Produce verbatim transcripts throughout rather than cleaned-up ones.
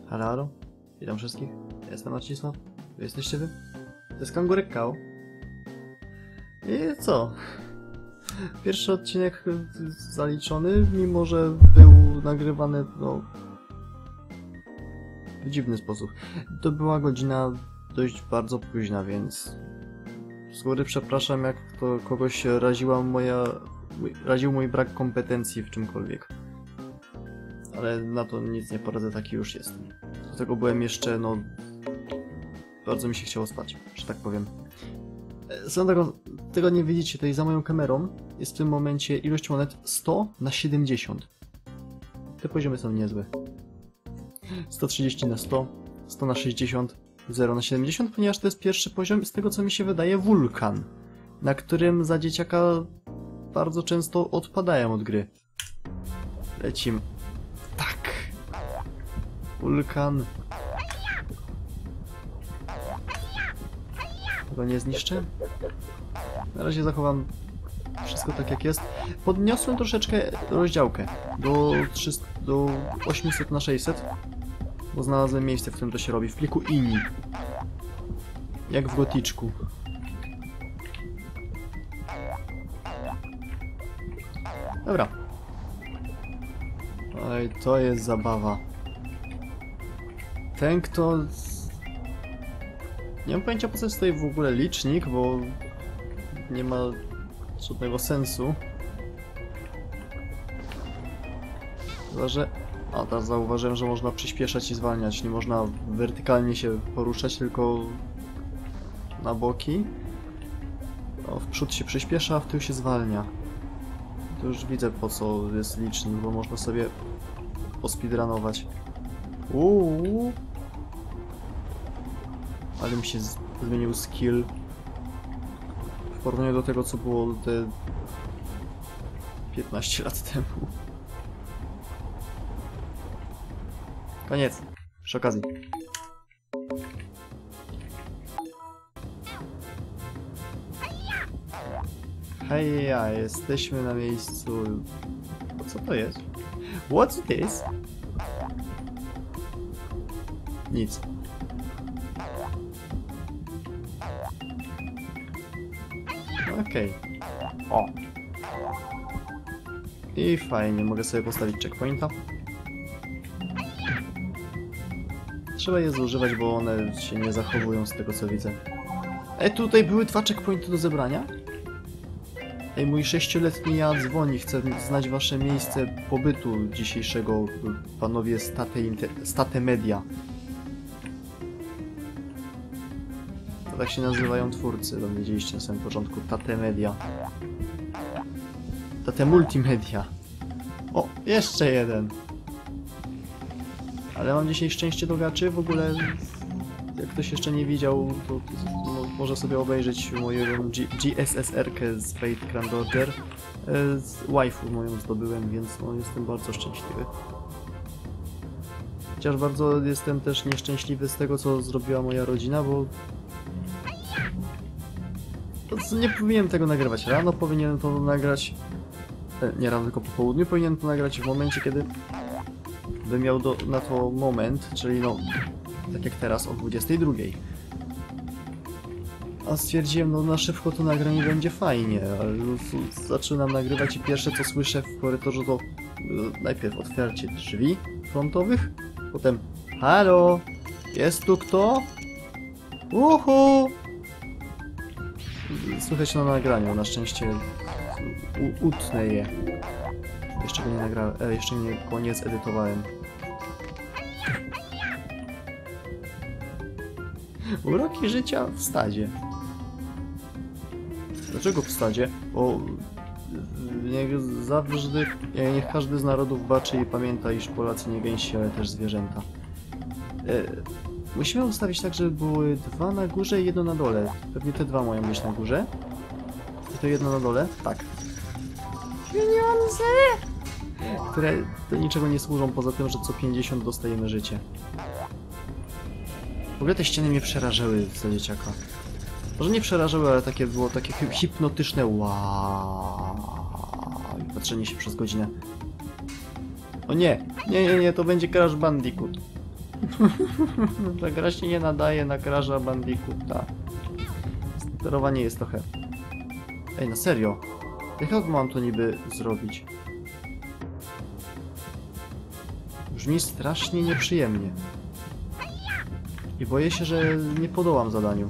Halo, halo. Witam wszystkich. Ja jestem Marcisław. Wy jesteście wy? To jest Kangurek Kał. I co? Pierwszy odcinek zaliczony, mimo że był nagrywany no, w dziwny sposób. To była godzina dość bardzo późna, więc z góry przepraszam, jak to kogoś raziła moja, raził mój brak kompetencji w czymkolwiek. Ale na to nic nie poradzę, taki już jestem. Do tego byłem jeszcze, no... Bardzo mi się chciało spać, że tak powiem. Swoją tego, tego nie widzicie, tutaj za moją kamerą jest w tym momencie ilość monet sto na siedemdziesiąt. Te poziomy są niezłe. sto trzydzieści na sto, sto na sześćdziesiąt, zero na siedemdziesiąt, ponieważ to jest pierwszy poziom z tego co mi się wydaje wulkan, na którym za dzieciaka bardzo często odpadają od gry. Lecimy. Tak! Wulkan. Go nie zniszczę. Na razie zachowam wszystko tak jak jest. Podniosłem troszeczkę rozdziałkę do, trzysta, do osiemset na sześćset, bo znalazłem miejsce, w którym to się robi. W pliku ini. Jak w goticzku. Dobra. Oj, to jest zabawa. Ten, kto... Nie mam pojęcia, po co jest tutaj w ogóle licznik, bo nie ma żadnego sensu. Chyba, że... A, teraz zauważyłem, że można przyspieszać i zwalniać. Nie można wertykalnie się poruszać, tylko na boki. No, w przód się przyspiesza, a w tył się zwalnia. To już widzę, po co jest licznik, bo można sobie pospeedrunować. Uuu. Ale mi się zmienił skill w porównaniu do tego, co było te piętnaście lat temu. Koniec. Przy okazji. Heja, jesteśmy na miejscu... Co to jest? What's this? Nic. Okej. Okay. O! I fajnie, mogę sobie postawić checkpointa. Trzeba je zużywać, bo one się nie zachowują z tego co widzę. Ej, tutaj były dwa checkpointy do zebrania? Ej, mój sześcioletni ja dzwoni, chcę znać wasze miejsce pobytu dzisiejszego, panowie State, State Media. Tak się nazywają twórcy, dowiedzieliście na samym początku. Tate Media. Tate Multimedia. O, jeszcze jeden. Ale mam dzisiaj szczęście do gaczy. W ogóle, jak ktoś jeszcze nie widział, to, to no, może sobie obejrzeć moją G S S R-kę z Fate Grand Order. E, z waifu moją zdobyłem, więc no, jestem bardzo szczęśliwy. Chociaż bardzo jestem też nieszczęśliwy z tego, co zrobiła moja rodzina, bo nie powinienem tego nagrywać rano, powinienem to nagrać... Nie rano, tylko po południu. Powinienem to nagrać w momencie, kiedy bym miał do, na to moment, czyli no, tak jak teraz o dwudziestej drugiej. A stwierdziłem, no na szybko to nagram i będzie fajnie, ale zaczynam nagrywać i pierwsze co słyszę w korytarzu to najpierw otwarcie drzwi frontowych, potem halo, jest tu kto? Uhu! Słychać na nagraniu, na szczęście u utnę je. Jeszcze go nie nagrałem, e, jeszcze nie koniec edytowałem. Uroki życia w stadzie. Dlaczego w stadzie? Bo niech zawsze, niech każdy z narodów baczy i pamięta, iż Polacy nie gęsi, ale też zwierzęta. E, Musimy ustawić tak, żeby były dwa na górze i jedno na dole. Pewnie te dwa mają być na górze. I to jedno na dole? Tak. Pieniądze! Które do niczego nie służą, poza tym, że co pięćdziesiąt dostajemy życie. W ogóle te ściany mnie przerażały za dzieciaka. Może nie przerażały, ale takie było takie hipnotyczne wow. I patrzenie się przez godzinę. O nie! Nie, nie, nie, to będzie Crash Bandicoot. Ta gra się nie nadaje na Crash'a Bandicoota. Sterowanie jest trochę... Ej, na serio? Jak mam to niby zrobić? Brzmi strasznie nieprzyjemnie. I boję się, że nie podołam zadaniu.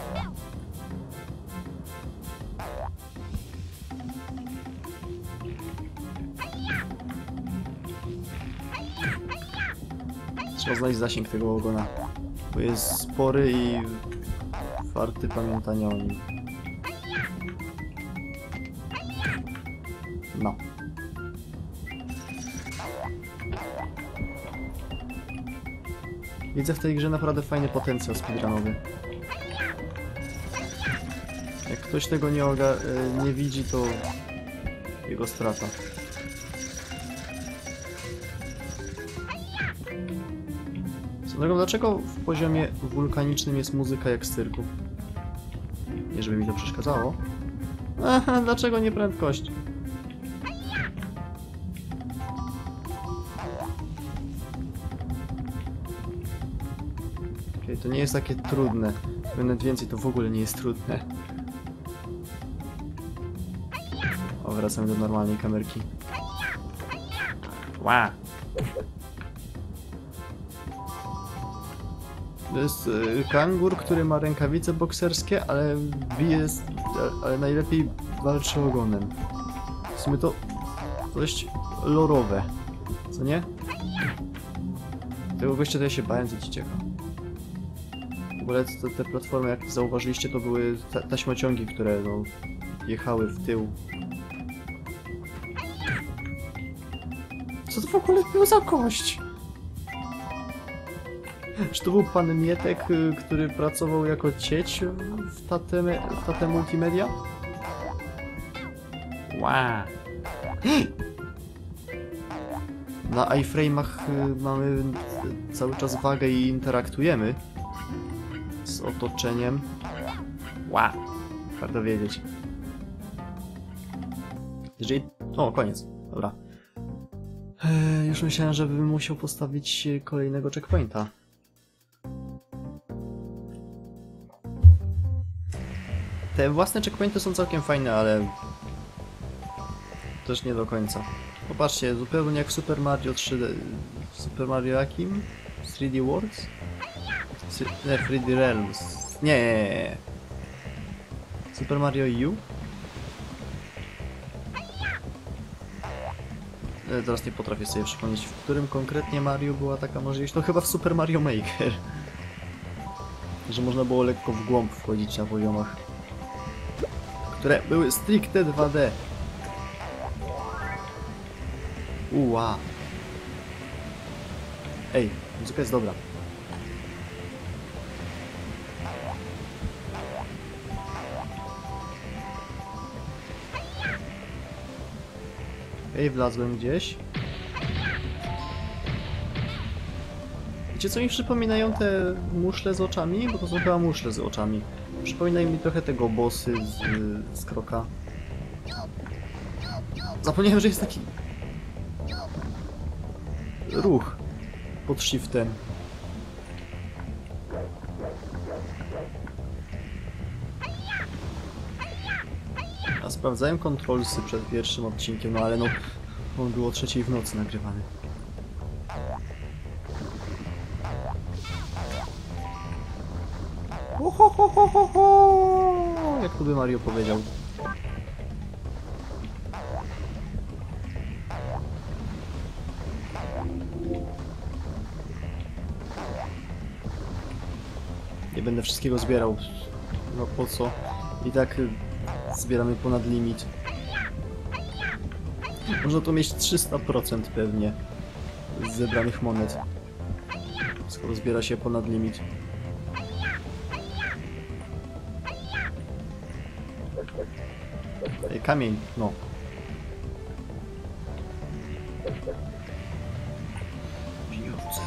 Trzeba znaleźć zasięg tego ogona, bo jest spory i warty pamiętania o nim. No. Widzę w tej grze naprawdę fajny potencjał speedrunowy. Jak ktoś tego nie, oga nie widzi, to jego strata. Swoją drogą, dlaczego w poziomie wulkanicznym jest muzyka jak z cyrku? Nie żeby mi to przeszkadzało. Aha, dlaczego nie prędkość? Okay, to nie jest takie trudne. Nawet więcej, to w ogóle nie jest trudne. O, wracamy do normalnej kamerki. Ła! To jest y, kangur, który ma rękawice bokserskie, ale bije, ale najlepiej walczy ogonem. W sumie to dość lorowe, co nie? Tego gościa to ja się bałem, co ci cieka. W ogóle te, te platformy, jak zauważyliście, to były ta taśmociągi, które no, jechały w tył. Co to w ogóle był za kość? Czy to był pan Mietek, który pracował jako cieć w Tate, w Tate Multimedia? Wow. Na iframe'ach mamy cały czas wagę i interaktujemy z otoczeniem. Wow. Warto wiedzieć. Jeżeli... O, koniec. Dobra. Eee, już myślałem, że bym musiał postawić kolejnego checkpointa. Te własne checkpointy są całkiem fajne, ale też nie do końca. Popatrzcie, zupełnie jak w Super Mario trzy D... Super Mario jakim? trzy D Worlds? Nie, trzy D Realms. Nie, nie, nie. Super Mario U? Teraz nie potrafię sobie przypomnieć, w którym konkretnie Mario była taka możliwość. No chyba w Super Mario Maker. Że można było lekko w głąb wchodzić na poziomach, które były stricte dwa D. Uła. Ej, muzyka jest dobra. Ej, wlazłem gdzieś. Wiecie, co mi przypominają te muszle z oczami? Bo to są chyba muszle z oczami. Przypominają mi trochę tego bossy z, z Kroka. Zapomniałem, że jest taki ruch pod shiftem. A sprawdzałem kontrolsy przed pierwszym odcinkiem, no ale no on był o trzeciej w nocy nagrywany. Ohohohoho! Jak to by Mario powiedział? Nie będę wszystkiego zbierał. No po co? I tak zbieramy ponad limit. Można to mieć trzysta procent pewnie z zebranych monet, skoro zbiera się ponad limit. Ej, kamień, no. Pieniądze.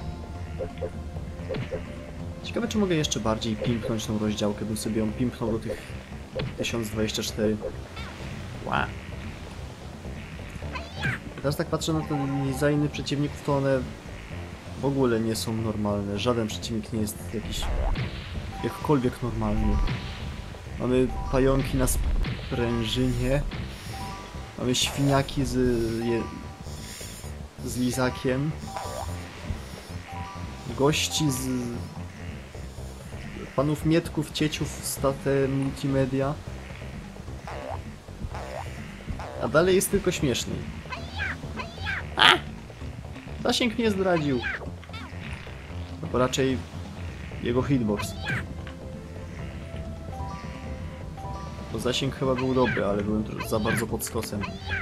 Ciekawe, czy mogę jeszcze bardziej pimpnąć tą rozdziałkę, bym sobie ją pimpnął do tych tysiąc dwadzieścia cztery. Wow. Teraz tak patrzę na te designy przeciwników, to one w ogóle nie są normalne. Żaden przeciwnik nie jest jakiś jakkolwiek normalny. Mamy pająki na sprężynie. Mamy świniaki z, je, z lizakiem. Gości z panów Mietków, cieciów z Tate Multimedia. A dalej jest tylko śmieszniej. A! Zasięg mnie zdradził. Albo raczej jego hitbox. Bo zasięg chyba był dobry, ale byłem za bardzo pod skosem.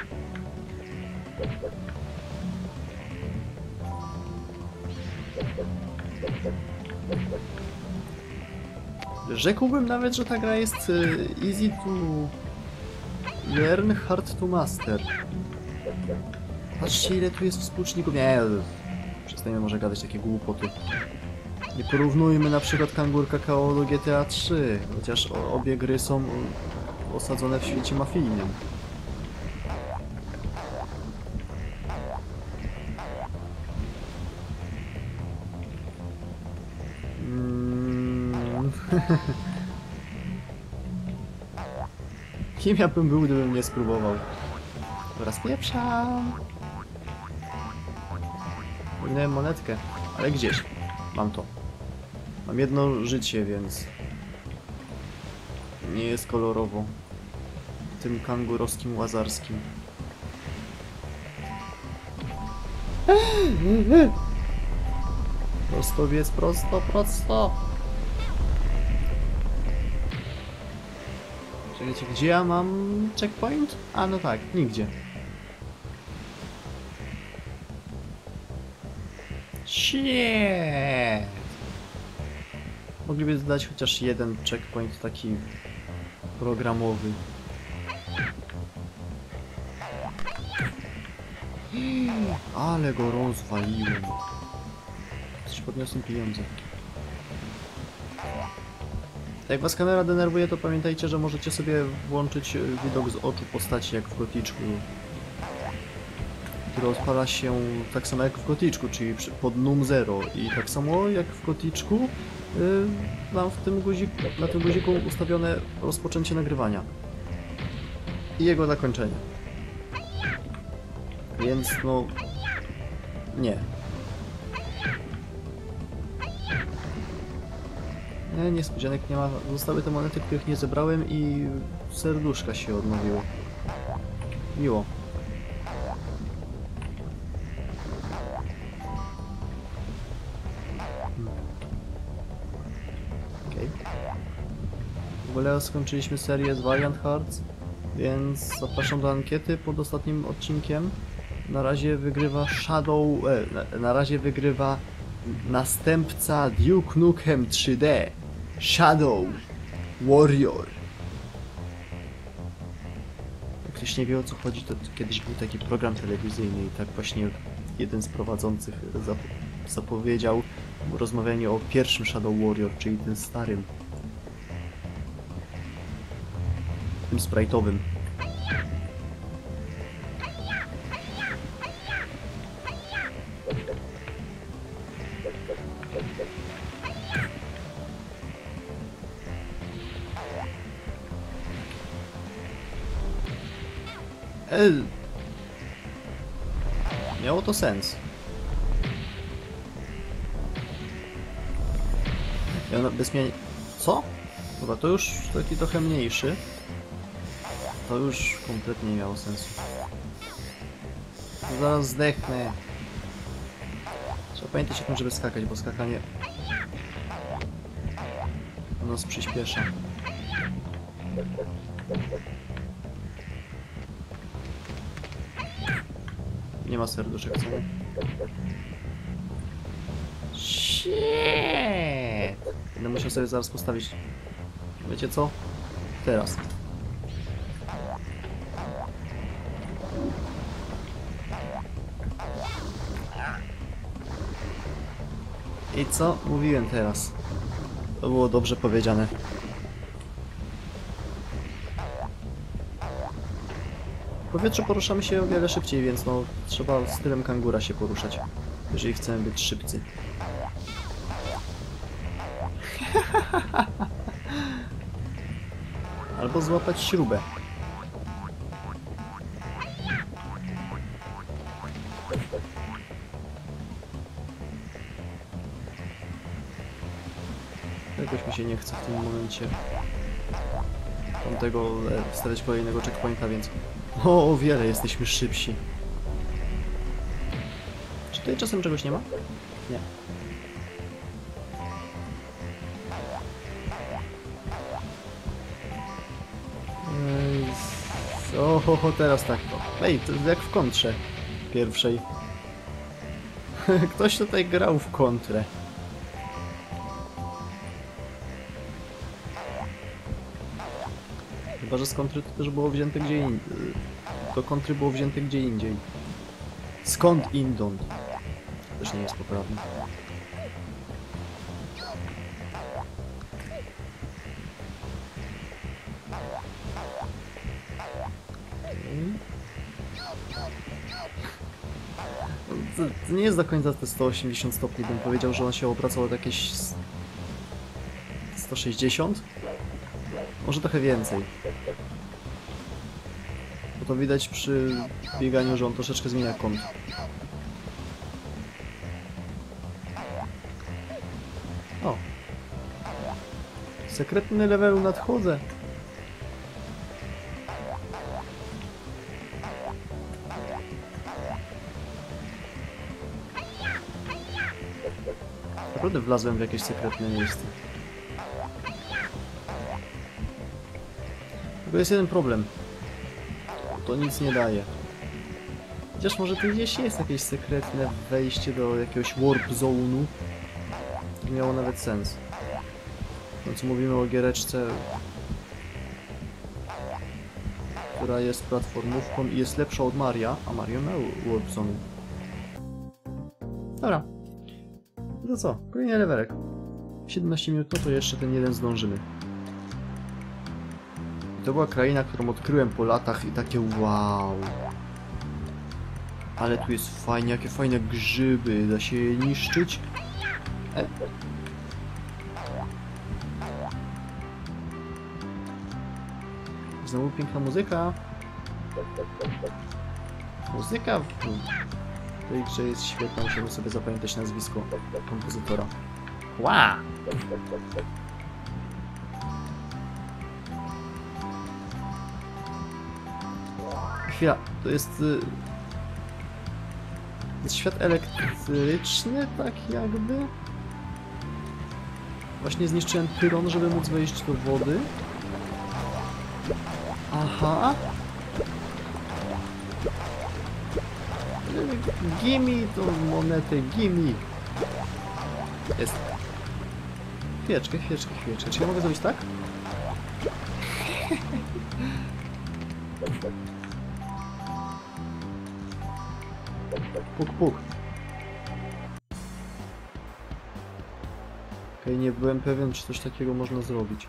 Rzekłbym nawet, że ta gra jest easy to learn, hard to master. Patrzcie, ile tu jest współczynników. Nie, przestajemy może gadać takie głupoty. Nie porównujmy na przykład Kangur Kakao do G T A trzy, chociaż obie gry są osadzone w świecie mafijnym. Mm. Kim ja bym był, gdybym nie spróbował? Teraz pieprzam. Minąłem monetkę, ale gdzieś. Mam to. Mam jedno życie, więc nie jest kolorowo. Tym kangurowskim, łazarskim. Prosto biec, prosto, prosto. Czekajcie, gdzie ja mam checkpoint? A no tak, nigdzie. Shit. Mogliby dodać chociaż jeden checkpoint taki programowy. Ale go rozwaliłem. Coś podniosłem pieniądze. Jak was kamera denerwuje, to pamiętajcie, że możecie sobie włączyć widok z oczu postaci jak w Goticzku, który odpala się tak samo jak w Goticzku, czyli pod num zero, i tak samo jak w Goticzku yy, mam w tym guziku, na tym guziku ustawione rozpoczęcie nagrywania i jego zakończenie. Więc no... nie. Nie, niespodzianek nie ma. Zostały te monety, których nie zebrałem, i serduszka się odnowiły. Miło. Hmm. Okej. Okay. W ogóle skończyliśmy serię z Valiant Hearts, więc zapraszam do ankiety pod ostatnim odcinkiem. Na razie wygrywa Shadow... E, na, na razie wygrywa następca Duke Nukem trzy D. Shadow Warrior. Jak ktoś nie wie, o co chodzi, to kiedyś był taki program telewizyjny i tak właśnie jeden z prowadzących zap zapowiedział rozmawianie o pierwszym Shadow Warrior, czyli tym starym. Tym sprite'owym. El. Miało to sens. Ja bez zmian... Co? Dobra, to już taki trochę mniejszy. To już kompletnie nie miało sensu. To zaraz zdechnę. Trzeba pamiętać o tym, żeby skakać, bo skakanie nas przyspiesza. Nie ma serduszek, co? Shit! Będę musiał sobie zaraz postawić. Wiecie co? Teraz. I co? Mówiłem teraz. To było dobrze powiedziane. W powietrzu poruszamy się o wiele szybciej, więc no trzeba stylem kangura się poruszać. jeżeli chcemy być szybcy. Albo złapać śrubę. Jakoś mi się nie chce w tym momencie tamtego e, stawiać kolejnego checkpointa, więc o, o wiele jesteśmy szybsi. Czy tutaj czasem czegoś nie ma? Nie. Ej, o, ho, ho, teraz tak to. Ej, to jak w kontrze pierwszej. Ktoś tutaj grał w kontrę. Chyba że z kontry to też było wzięte gdzie indziej. Do kontry było wzięte gdzie indziej. Skąd indąd? To też nie jest poprawne. To, to nie jest do końca te sto osiemdziesiąt stopni, bym powiedział, że on się obracał od jakieś sto sześćdziesiąt? Może trochę więcej. Bo to widać przy bieganiu, że on troszeczkę zmienia kąt. O! Sekretny levelu nadchodzę! Naprawdę wlazłem w jakieś sekretne miejsce. Tylko jest jeden problem. To nic nie daje. Chociaż może tu gdzieś jest jakieś sekretne wejście do jakiegoś warp zone'u. To miało nawet sens. No co mówimy o giereczce, która jest platformówką i jest lepsza od Maria, a Mario miał warp zone. Dobra. No to co? Kolejny levelek. siedemnaście minut, no to jeszcze ten jeden zdążymy. To była kraina, którą odkryłem po latach i takie wow. Ale tu jest fajnie, jakie fajne grzyby, da się je niszczyć. E. Znowu piękna muzyka. Muzyka w tej grze jest świetna, musimy sobie zapamiętać nazwisko kompozytora. Wow! Chwila, to jest... Y... To jest świat elektryczny, tak jakby? Właśnie zniszczyłem pyron, żeby móc wejść do wody. Aha! Gimme tą monetę, gimme! Jest. Chwileczkę, chwileczkę, chwileczkę. Czy ja mogę zrobić tak? Puk, puk. Okej, nie byłem pewien, czy coś takiego można zrobić.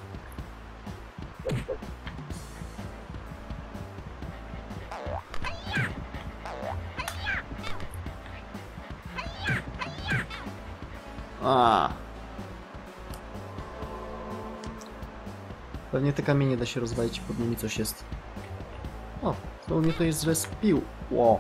A. Pewnie te kamienie da się rozwalić i pod nimi coś jest. O, to mnie to jest zrespił. Wow.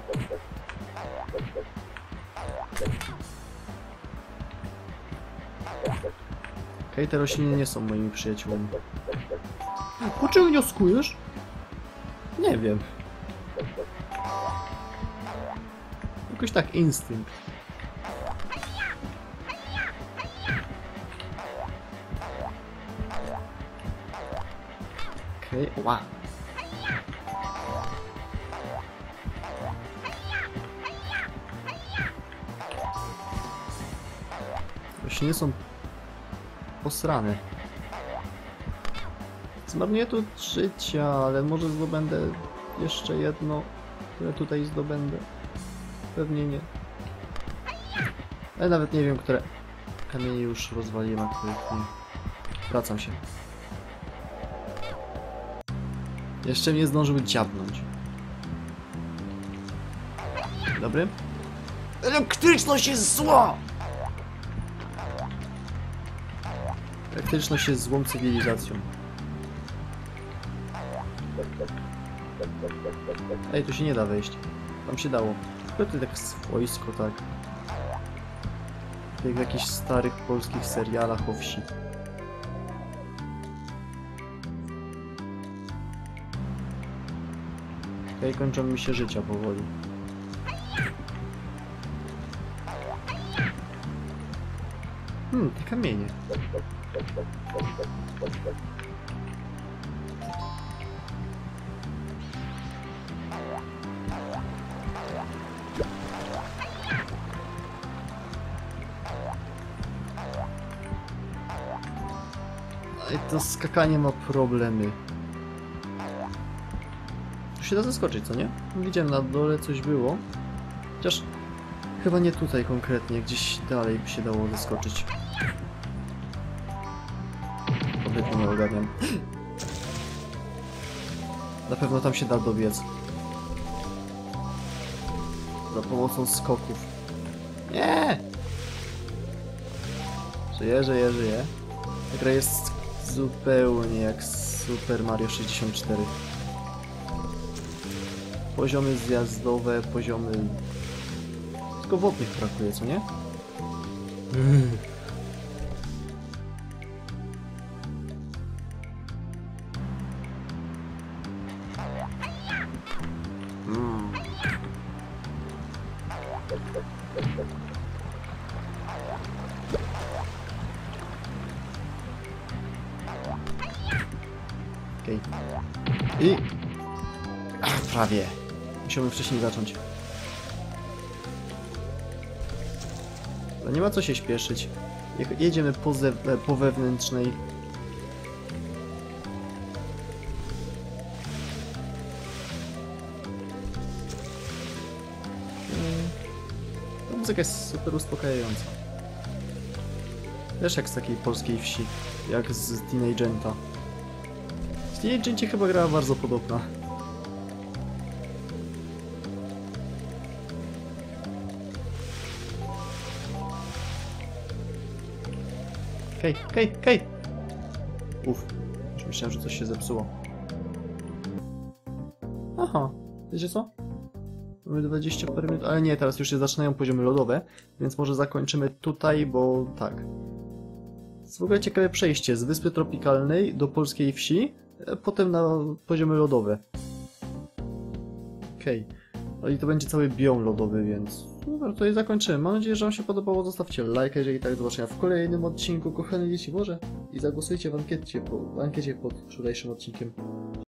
Okej, te rośliny nie są moimi przyjaciółmi. Po czym wnioskujesz? Nie wiem. Jakoś tak instynkt. Okej, okay. Ła. Rośliny są posrane. Zmarnuję tu życia, ale może zdobędę jeszcze jedno, które tutaj zdobędę. Pewnie nie. Ale nawet nie wiem, które kamienie już rozwaliłem, a których nie. Wracam się. Jeszcze mnie zdążył dziabnąć. Dobry? Elektryczność jest zła! Elektryczność jest złą cywilizacją. Ej, tu się nie da wejść. Tam się dało. To ty tak swojsko, tak. Jak w jakichś starych polskich serialach o wsi. Okej, kończą mi się życia powoli. Hmm, te kamienie. Ej, to skakanie ma problemy. Tu się da zaskoczyć, co nie? Widziałem, na dole coś było. Chociaż chyba nie tutaj konkretnie, gdzieś dalej by się dało zaskoczyć. Kompletnie nie ogarniam. Na pewno tam się da dobiec. Za pomocą skoków. Nie! Żyje, żyje, żyje. Ta gra jest zupełnie jak Super Mario sześćdziesiąt cztery. Poziomy zjazdowe, poziomy... Tylko wodnych brakuje, co nie? Mm. Mm. Okej. Okay. I... Ach, prawie. Musiałbym wcześniej zacząć. No nie ma co się śpieszyć. Je- jedziemy po, ze- po wewnętrznej. Ta muzyka jest super uspokajająca. Wiesz, jak z takiej polskiej wsi. Jak z Teenagenta. W Teenagencie chyba grała bardzo podobna. Hej, hej, hej! Uff, już myślałem, że coś się zepsuło. Aha, wiecie co? Mamy dwadzieścia parę minut, ale nie, teraz już się zaczynają poziomy lodowe, więc może zakończymy tutaj, bo tak. Jest w ogóle ciekawe przejście z wyspy tropikalnej do polskiej wsi, potem na poziomy lodowe. Okej, okay. No i to będzie cały biom lodowy, więc dobra, tutaj zakończymy. Mam nadzieję, że wam się podobało. Zostawcie lajka, jeżeli tak. Do zobaczenia w kolejnym odcinku, kochane dzieci Boże. I zagłosujcie w ankiecie, po, w ankiecie pod wczorajszym odcinkiem.